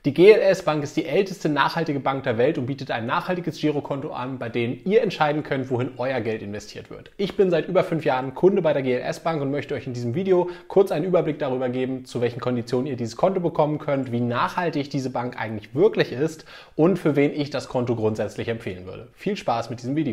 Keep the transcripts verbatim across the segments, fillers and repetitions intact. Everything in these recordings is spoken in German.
Die G L S Bank ist die älteste nachhaltige Bank der Welt und bietet ein nachhaltiges Girokonto an, bei dem ihr entscheiden könnt, wohin euer Geld investiert wird. Ich bin seit über fünf Jahren Kunde bei der G L S Bank und möchte euch in diesem Video kurz einen Überblick darüber geben, zu welchen Konditionen ihr dieses Konto bekommen könnt, wie nachhaltig diese Bank eigentlich wirklich ist und für wen ich das Konto grundsätzlich empfehlen würde. Viel Spaß mit diesem Video!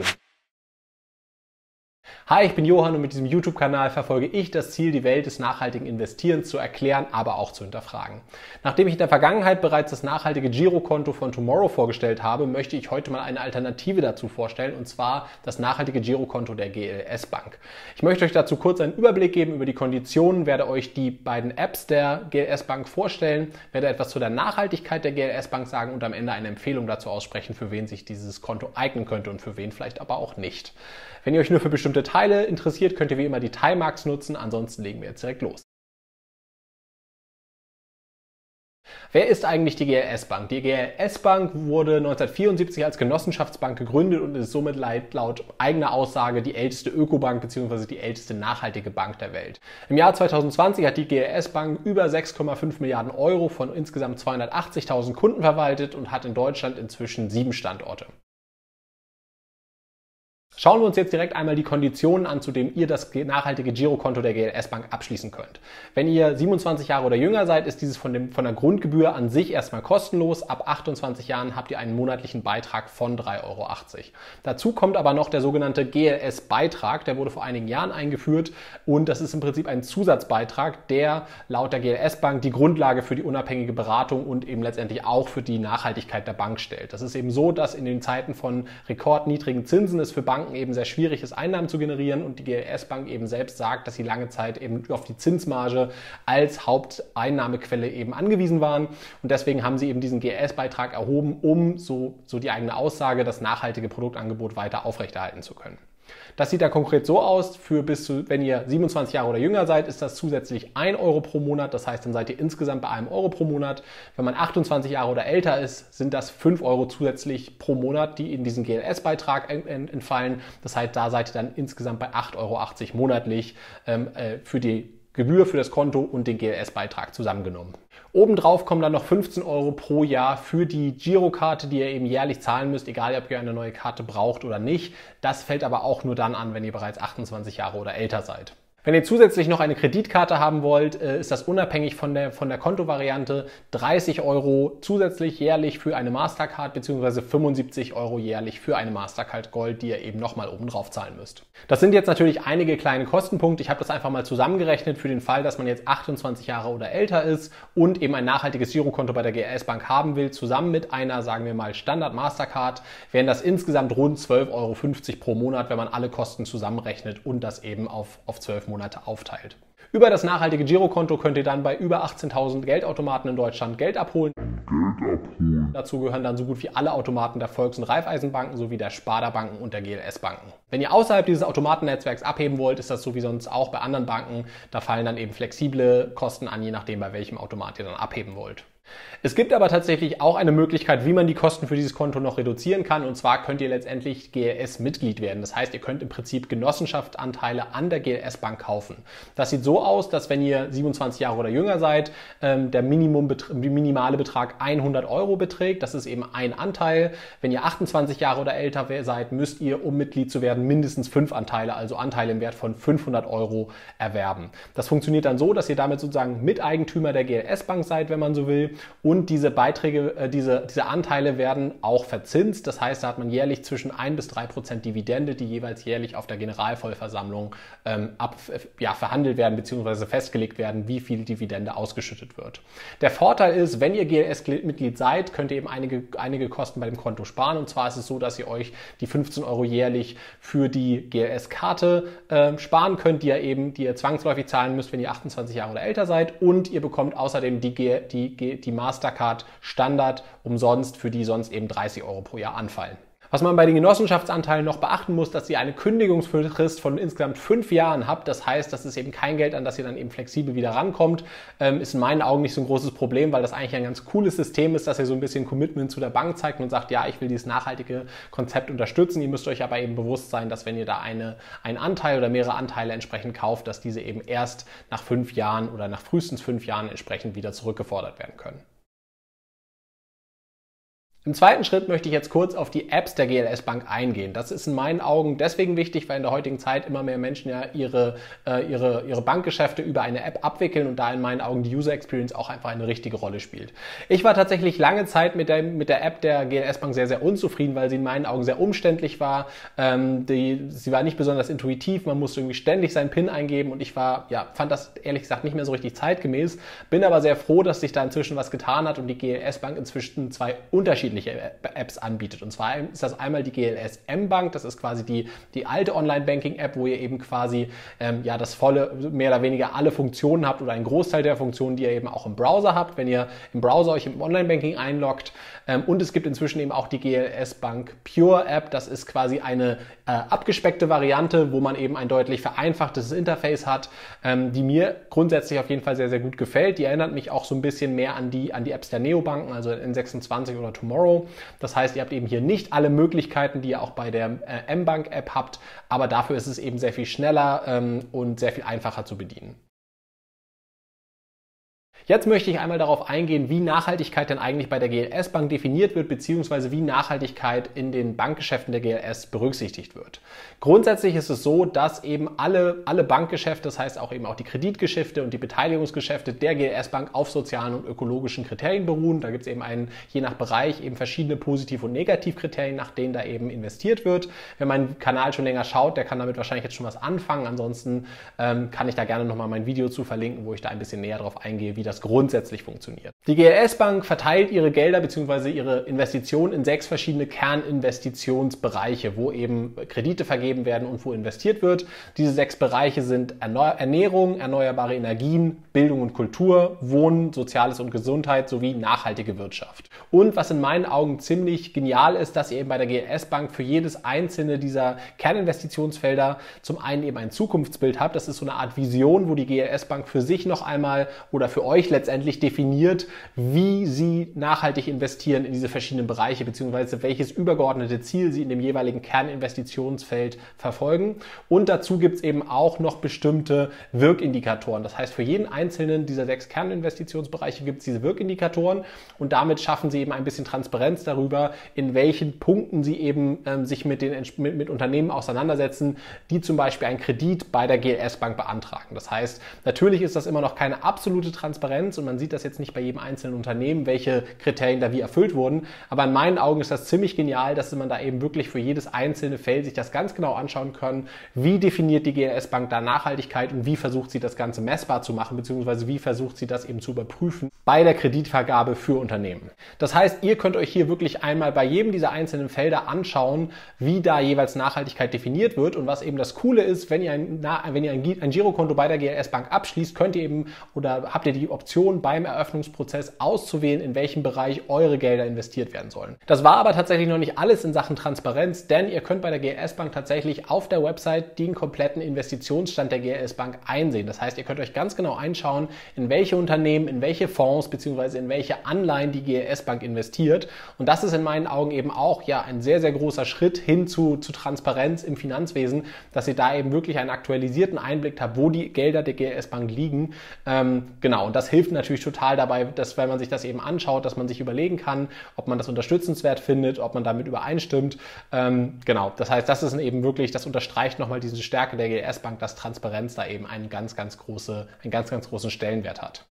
Hi, ich bin Johann und mit diesem YouTube-Kanal verfolge ich das Ziel, die Welt des nachhaltigen Investierens zu erklären, aber auch zu hinterfragen. Nachdem ich in der Vergangenheit bereits das nachhaltige Girokonto von Tomorrow vorgestellt habe, möchte ich heute mal eine Alternative dazu vorstellen, und zwar das nachhaltige Girokonto der G L S Bank. Ich möchte euch dazu kurz einen Überblick geben über die Konditionen, werde euch die beiden Apps der G L S Bank vorstellen, werde etwas zu der Nachhaltigkeit der G L S Bank sagen und am Ende eine Empfehlung dazu aussprechen, für wen sich dieses Konto eignen könnte und für wen vielleicht aber auch nicht. Wenn ihr euch nur für bestimmte Teile interessiert, könnt ihr wie immer die Teilmarks nutzen, ansonsten legen wir jetzt direkt los. Wer ist eigentlich die G L S Bank? Die G L S Bank wurde neunzehnhundertvierundsiebzig als Genossenschaftsbank gegründet und ist somit laut eigener Aussage die älteste Ökobank bzw. die älteste nachhaltige Bank der Welt. Im Jahr zweitausendzwanzig hat die G L S Bank über sechs Komma fünf Milliarden Euro von insgesamt zweihundertachtzigtausend Kunden verwaltet und hat in Deutschland inzwischen sieben Standorte. Schauen wir uns jetzt direkt einmal die Konditionen an, zu denen ihr das nachhaltige Girokonto der G L S Bank abschließen könnt. Wenn ihr siebenundzwanzig Jahre oder jünger seid, ist dieses von, dem, von der Grundgebühr an sich erstmal kostenlos. Ab achtundzwanzig Jahren habt ihr einen monatlichen Beitrag von drei Euro achtzig. Dazu kommt aber noch der sogenannte G L S-Beitrag. Der wurde vor einigen Jahren eingeführt und das ist im Prinzip ein Zusatzbeitrag, der laut der G L S Bank die Grundlage für die unabhängige Beratung und eben letztendlich auch für die Nachhaltigkeit der Bank stellt. Das ist eben so, dass in den Zeiten von rekordniedrigen Zinsen es für Banken eben sehr schwierig ist, Einnahmen zu generieren und die G L S Bank eben selbst sagt, dass sie lange Zeit eben auf die Zinsmarge als Haupteinnahmequelle eben angewiesen waren und deswegen haben sie eben diesen G L S-Beitrag erhoben, um so, so die eigene Aussage, das nachhaltige Produktangebot weiter aufrechterhalten zu können. Das sieht dann konkret so aus, für bis zu, wenn ihr siebenundzwanzig Jahre oder jünger seid, ist das zusätzlich ein Euro pro Monat, das heißt, dann seid ihr insgesamt bei einem Euro pro Monat. Wenn man achtundzwanzig Jahre oder älter ist, sind das fünf Euro zusätzlich pro Monat, die in diesen G L S-Beitrag entfallen. Das heißt, da seid ihr dann insgesamt bei acht Euro achtzig monatlich ähm, äh, für die Gebühr für das Konto und den G L S-Beitrag zusammengenommen. Obendrauf kommen dann noch fünfzehn Euro pro Jahr für die Girokarte, die ihr eben jährlich zahlen müsst, egal ob ihr eine neue Karte braucht oder nicht. Das fällt aber auch nur dann an, wenn ihr bereits achtundzwanzig Jahre oder älter seid. Wenn ihr zusätzlich noch eine Kreditkarte haben wollt, ist das unabhängig von der, von der Kontovariante dreißig Euro zusätzlich jährlich für eine Mastercard bzw. fünfundsiebzig Euro jährlich für eine Mastercard Gold, die ihr eben nochmal oben drauf zahlen müsst. Das sind jetzt natürlich einige kleine Kostenpunkte. Ich habe das einfach mal zusammengerechnet für den Fall, dass man jetzt achtundzwanzig Jahre oder älter ist und eben ein nachhaltiges Girokonto bei der G L S Bank haben will, zusammen mit einer, sagen wir mal, Standard Mastercard, wären das insgesamt rund zwölf Euro fünfzig pro Monat, wenn man alle Kosten zusammenrechnet und das eben auf, auf zwölf Monate Monate aufteilt. Über das nachhaltige Girokonto könnt ihr dann bei über achtzehntausend Geldautomaten in Deutschland Geld abholen. Geld abholen. Dazu gehören dann so gut wie alle Automaten der Volks- und Raiffeisenbanken sowie der Sparda Banken und der G L S Banken. Wenn ihr außerhalb dieses Automatennetzwerks abheben wollt, ist das so wie sonst auch bei anderen Banken. Da fallen dann eben flexible Kosten an, je nachdem bei welchem Automat ihr dann abheben wollt. Es gibt aber tatsächlich auch eine Möglichkeit, wie man die Kosten für dieses Konto noch reduzieren kann. Und zwar könnt ihr letztendlich G L S-Mitglied werden. Das heißt, ihr könnt im Prinzip Genossenschaftsanteile an der G L S Bank kaufen. Das sieht so aus, dass wenn ihr siebenundzwanzig Jahre oder jünger seid, der Minimum, minimale Betrag hundert Euro beträgt. Das ist eben ein Anteil. Wenn ihr achtundzwanzig Jahre oder älter seid, müsst ihr, um Mitglied zu werden, mindestens fünf Anteile, also Anteile im Wert von fünfhundert Euro erwerben. Das funktioniert dann so, dass ihr damit sozusagen Miteigentümer der G L S Bank seid, wenn man so will. Und diese Beiträge, äh, diese, diese Anteile werden auch verzinst. Das heißt, da hat man jährlich zwischen ein bis drei Prozent Dividende, die jeweils jährlich auf der Generalvollversammlung ähm, ab, ja, verhandelt werden bzw. festgelegt werden, wie viel Dividende ausgeschüttet wird. Der Vorteil ist, wenn ihr G L S-Mitglied seid, könnt ihr eben einige, einige Kosten bei dem Konto sparen. Und zwar ist es so, dass ihr euch die fünfzehn Euro jährlich für die G L S-Karte äh, sparen könnt, die ihr eben, die ihr zwangsläufig zahlen müsst, wenn ihr achtundzwanzig Jahre oder älter seid. Und ihr bekommt außerdem die, die, die, die Mastercard Standard umsonst, für die sonst eben dreißig Euro pro Jahr anfallen. Was man bei den Genossenschaftsanteilen noch beachten muss, dass ihr eine Kündigungsfrist von insgesamt fünf Jahren habt. Das heißt, das ist eben kein Geld, an das ihr dann eben flexibel wieder rankommt. Ähm, ist in meinen Augen nicht so ein großes Problem, weil das eigentlich ein ganz cooles System ist, dass ihr so ein bisschen Commitment zu der Bank zeigt und sagt, ja, ich will dieses nachhaltige Konzept unterstützen. Ihr müsst euch aber eben bewusst sein, dass wenn ihr da eine, einen Anteil oder mehrere Anteile entsprechend kauft, dass diese eben erst nach fünf Jahren oder nach frühestens fünf Jahren entsprechend wieder zurückgefordert werden können. Im zweiten Schritt möchte ich jetzt kurz auf die Apps der G L S Bank eingehen. Das ist in meinen Augen deswegen wichtig, weil in der heutigen Zeit immer mehr Menschen ja ihre, äh, ihre, ihre Bankgeschäfte über eine App abwickeln und da in meinen Augen die User Experience auch einfach eine richtige Rolle spielt. Ich war tatsächlich lange Zeit mit der, mit der App der G L S Bank sehr, sehr unzufrieden, weil sie in meinen Augen sehr umständlich war. Ähm, die, sie war nicht besonders intuitiv, man musste irgendwie ständig seinen PIN eingeben und ich war, ja, fand das ehrlich gesagt nicht mehr so richtig zeitgemäß. Bin aber sehr froh, dass sich da inzwischen was getan hat und die G L S Bank inzwischen zwei unterschiedliche Apps anbietet. Und zwar ist das einmal die G L S M-Bank, das ist quasi die, die alte Online-Banking-App, wo ihr eben quasi ähm, ja, das volle, mehr oder weniger alle Funktionen habt oder einen Großteil der Funktionen, die ihr eben auch im Browser habt, wenn ihr im Browser euch im Online-Banking einloggt. Ähm, und es gibt inzwischen eben auch die G L S Bank Pure App, das ist quasi eine äh, abgespeckte Variante, wo man eben ein deutlich vereinfachtes Interface hat, ähm, die mir grundsätzlich auf jeden Fall sehr, sehr gut gefällt. Die erinnert mich auch so ein bisschen mehr an die, an die Apps der Neobanken, also N sechsundzwanzig oder Tomorrow. Das heißt, ihr habt eben hier nicht alle Möglichkeiten, die ihr auch bei der äh, M-Bank-App habt, aber dafür ist es eben sehr viel schneller ähm, und sehr viel einfacher zu bedienen. Jetzt möchte ich einmal darauf eingehen, wie Nachhaltigkeit denn eigentlich bei der G L S Bank definiert wird, beziehungsweise wie Nachhaltigkeit in den Bankgeschäften der G L S berücksichtigt wird. Grundsätzlich ist es so, dass eben alle, alle Bankgeschäfte, das heißt auch eben auch die Kreditgeschäfte und die Beteiligungsgeschäfte der G L S Bank auf sozialen und ökologischen Kriterien beruhen. Da gibt es eben einen, je nach Bereich eben verschiedene Positiv- und Negativkriterien, nach denen da eben investiert wird. Wer meinen Kanal schon länger schaut, der kann damit wahrscheinlich jetzt schon was anfangen. Ansonsten ähm, kann ich da gerne nochmal mein Video zu verlinken, wo ich da ein bisschen näher drauf eingehe, wie das grundsätzlich funktioniert. Die G L S Bank verteilt ihre Gelder bzw. ihre Investitionen in sechs verschiedene Kerninvestitionsbereiche, wo eben Kredite vergeben werden und wo investiert wird. Diese sechs Bereiche sind Ernährung, erneuerbare Energien, Bildung und Kultur, Wohnen, Soziales und Gesundheit sowie nachhaltige Wirtschaft. Und was in meinen Augen ziemlich genial ist, dass ihr eben bei der G L S Bank für jedes einzelne dieser Kerninvestitionsfelder zum einen eben ein Zukunftsbild habt. Das ist so eine Art Vision, wo die G L S Bank für sich noch einmal oder für euch letztendlich definiert, wie sie nachhaltig investieren in diese verschiedenen Bereiche, beziehungsweise welches übergeordnete Ziel sie in dem jeweiligen Kerninvestitionsfeld verfolgen. Und dazu gibt es eben auch noch bestimmte Wirkindikatoren. Das heißt, für jeden einzelnen dieser sechs Kerninvestitionsbereiche gibt es diese Wirkindikatoren und damit schaffen sie eben ein bisschen Transparenz darüber, in welchen Punkten sie eben ähm, sich mit, den, mit, mit Unternehmen auseinandersetzen, die zum Beispiel einen Kredit bei der G L S Bank beantragen. Das heißt, natürlich ist das immer noch keine absolute Transparenz, und man sieht das jetzt nicht bei jedem einzelnen Unternehmen, welche Kriterien da wie erfüllt wurden. Aber in meinen Augen ist das ziemlich genial, dass man da eben wirklich für jedes einzelne Feld sich das ganz genau anschauen kann. Wie definiert die G L S Bank da Nachhaltigkeit und wie versucht sie das Ganze messbar zu machen, beziehungsweise wie versucht sie das eben zu überprüfen bei der Kreditvergabe für Unternehmen. Das heißt, ihr könnt euch hier wirklich einmal bei jedem dieser einzelnen Felder anschauen, wie da jeweils Nachhaltigkeit definiert wird. Und was eben das Coole ist, wenn ihr ein, wenn ihr ein, ein Girokonto bei der G L S Bank abschließt, könnt ihr eben oder habt ihr die Option beim Eröffnungsprozess auszuwählen, in welchem Bereich eure Gelder investiert werden sollen. Das war aber tatsächlich noch nicht alles in Sachen Transparenz, denn ihr könnt bei der G L S Bank tatsächlich auf der Website den kompletten Investitionsstand der G L S Bank einsehen. Das heißt, ihr könnt euch ganz genau einschauen, in welche Unternehmen, in welche Fonds bzw. in welche Anleihen die G L S Bank investiert. Und das ist in meinen Augen eben auch ja ein sehr, sehr großer Schritt hin zu, zu Transparenz im Finanzwesen, dass ihr da eben wirklich einen aktualisierten Einblick habt, wo die Gelder der G L S Bank liegen. Ähm, genau, und das hilft natürlich total dabei, dass, wenn man sich das eben anschaut, dass man sich überlegen kann, ob man das unterstützenswert findet, ob man damit übereinstimmt. Ähm, genau, das heißt, das ist eben wirklich, das unterstreicht nochmal diese Stärke der G L S Bank, dass Transparenz da eben einen ganz, ganz große, einen ganz, ganz großen Stellenwert hat.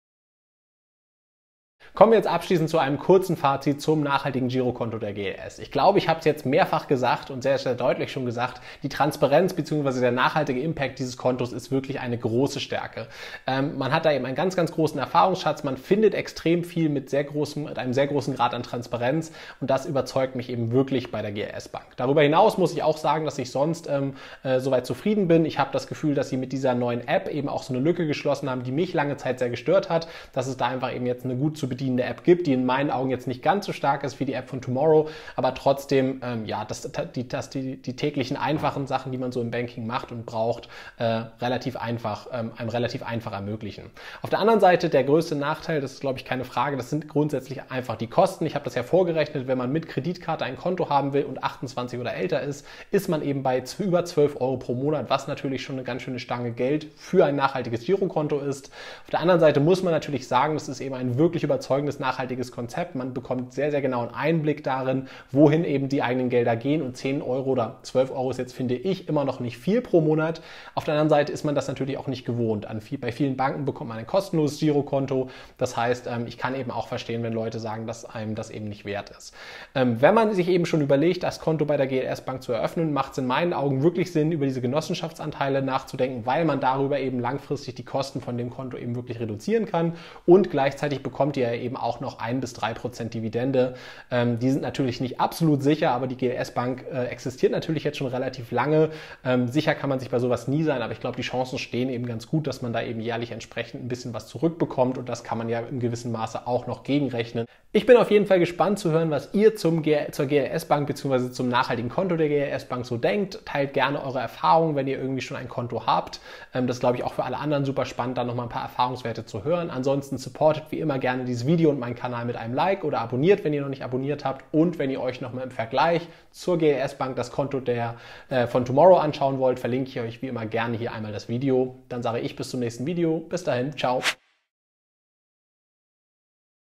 Kommen wir jetzt abschließend zu einem kurzen Fazit zum nachhaltigen Girokonto der G L S. Ich glaube, ich habe es jetzt mehrfach gesagt und sehr, sehr deutlich schon gesagt, die Transparenz bzw. der nachhaltige Impact dieses Kontos ist wirklich eine große Stärke. Ähm, man hat da eben einen ganz, ganz großen Erfahrungsschatz, man findet extrem viel mit, sehr großem, mit einem sehr großen Grad an Transparenz und das überzeugt mich eben wirklich bei der G L S Bank. Darüber hinaus muss ich auch sagen, dass ich sonst ähm, äh, soweit zufrieden bin. Ich habe das Gefühl, dass sie mit dieser neuen App eben auch so eine Lücke geschlossen haben, die mich lange Zeit sehr gestört hat, dass es da einfach eben jetzt eine gut zu bedienende App gibt, die in meinen Augen jetzt nicht ganz so stark ist wie die App von Tomorrow, aber trotzdem ähm, ja, dass, die, dass die, die täglichen einfachen Sachen, die man so im Banking macht und braucht, äh, relativ einfach, ähm, einem relativ einfach ermöglichen. Auf der anderen Seite der größte Nachteil, das ist glaube ich keine Frage, das sind grundsätzlich einfach die Kosten. Ich habe das ja vorgerechnet, wenn man mit Kreditkarte ein Konto haben will und achtundzwanzig oder älter ist, ist man eben bei über zwölf Euro pro Monat, was natürlich schon eine ganz schöne Stange Geld für ein nachhaltiges Girokonto ist. Auf der anderen Seite muss man natürlich sagen, das ist eben ein wirklich überzeugendes überzeugendes, nachhaltiges Konzept. Man bekommt sehr, sehr genau einen Einblick darin, wohin eben die eigenen Gelder gehen und zehn Euro oder zwölf Euro ist jetzt, finde ich, immer noch nicht viel pro Monat. Auf der anderen Seite ist man das natürlich auch nicht gewohnt. An viel, bei vielen Banken bekommt man ein kostenloses Girokonto. Das heißt, ich kann eben auch verstehen, wenn Leute sagen, dass einem das eben nicht wert ist. Wenn man sich eben schon überlegt, das Konto bei der G L S Bank zu eröffnen, macht es in meinen Augen wirklich Sinn, über diese Genossenschaftsanteile nachzudenken, weil man darüber eben langfristig die Kosten von dem Konto eben wirklich reduzieren kann und gleichzeitig bekommt ihr eben auch noch ein bis drei Prozent Dividende. Ähm, die sind natürlich nicht absolut sicher, aber die G L S Bank äh, existiert natürlich jetzt schon relativ lange. Ähm, sicher kann man sich bei sowas nie sein, aber ich glaube, die Chancen stehen eben ganz gut, dass man da eben jährlich entsprechend ein bisschen was zurückbekommt und das kann man ja in gewissem Maße auch noch gegenrechnen. Ich bin auf jeden Fall gespannt zu hören, was ihr zum G zur G L S Bank bzw. zum nachhaltigen Konto der G L S Bank so denkt. Teilt gerne eure Erfahrungen, wenn ihr irgendwie schon ein Konto habt. Ähm, das ist, glaube ich, auch für alle anderen super spannend, da nochmal ein paar Erfahrungswerte zu hören. Ansonsten supportet wie immer gerne dieses Video und meinen Kanal mit einem Like oder abonniert, wenn ihr noch nicht abonniert habt. Und wenn ihr euch nochmal im Vergleich zur G L S Bank das Konto der, äh, von Tomorrow anschauen wollt, verlinke ich euch wie immer gerne hier einmal das Video. Dann sage ich bis zum nächsten Video. Bis dahin, ciao.